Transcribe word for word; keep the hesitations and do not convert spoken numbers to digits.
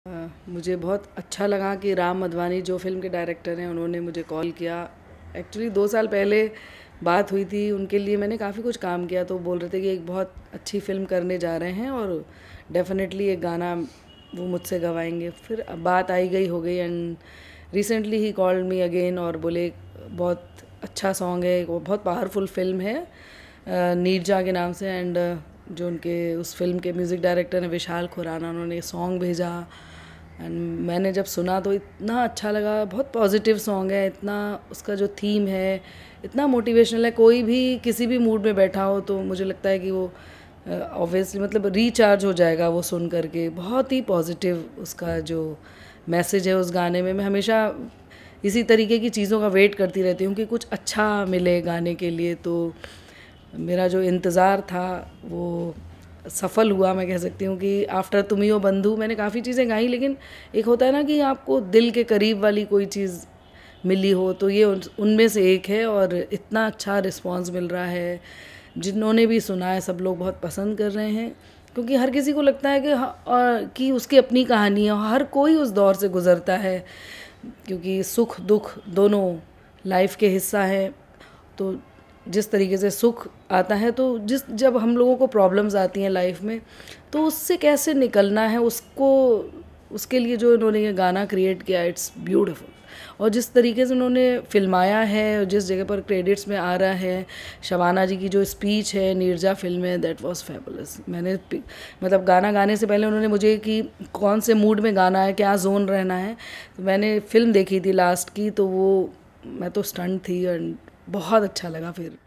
अ, मुझे बहुत अच्छा लगा कि राम मधवानी जो फ़िल्म के डायरेक्टर हैं उन्होंने मुझे कॉल किया। एक्चुअली दो साल पहले बात हुई थी, उनके लिए मैंने काफ़ी कुछ काम किया, तो बोल रहे थे कि एक बहुत अच्छी फ़िल्म करने जा रहे हैं और डेफ़िनेटली एक गाना वो मुझसे गवाएंगे। फिर अब बात आई गई हो गई एंड रिसेंटली ही कॉल्ड मी अगेन और बोले बहुत अच्छा सॉन्ग है, वो बहुत पावरफुल फ़िल्म है अ, नीरजा के नाम से। एंड जो उनके उस फिल्म के म्यूज़िक डायरेक्टर हैं विशाल खुराना, उन्होंने सॉन्ग भेजा एंड मैंने जब सुना तो इतना अच्छा लगा। बहुत पॉजिटिव सॉन्ग है, इतना उसका जो थीम है इतना मोटिवेशनल है। कोई भी किसी भी मूड में बैठा हो तो मुझे लगता है कि वो ऑब्वियसली मतलब रिचार्ज हो जाएगा वो सुन करके। बहुत ही पॉजिटिव उसका जो मैसेज है उस गाने में। मैं हमेशा इसी तरीके की चीज़ों का वेट करती रहती हूँ कि कुछ अच्छा मिले गाने के लिए। तो मेरा जो इंतज़ार था वो सफल हुआ, मैं कह सकती हूँ कि आफ्टर तुम ही हो बंधु मैंने काफ़ी चीज़ें गाई, लेकिन एक होता है ना कि आपको दिल के करीब वाली कोई चीज़ मिली हो, तो ये उनमें से एक है। और इतना अच्छा रिस्पांस मिल रहा है, जिन्होंने भी सुना है सब लोग बहुत पसंद कर रहे हैं, क्योंकि हर किसी को लगता है कि और कि उसकी अपनी कहानी है। हर कोई उस दौर से गुज़रता है, क्योंकि सुख दुख दोनों लाइफ के हिस्सा है। तो जिस तरीके से सुख आता है, तो जिस जब हम लोगों को प्रॉब्लम्स आती हैं लाइफ में, तो उससे कैसे निकलना है उसको, उसके लिए जो इन्होंने ये गाना क्रिएट किया इट्स ब्यूटीफुल। और जिस तरीके से उन्होंने फिल्माया है, जिस जगह पर क्रेडिट्स में आ रहा है शबाना जी की जो स्पीच है नीरजा फिल्म में, दैट वाज फैबुलस। मैंने मतलब गाना गाने से पहले उन्होंने मुझे कि कौन से मूड में गाना है, क्या जोन रहना है, तो मैंने फिल्म देखी थी लास्ट की, तो वो मैं तो स्टंट थी एंड बहुत अच्छा लगा। फिर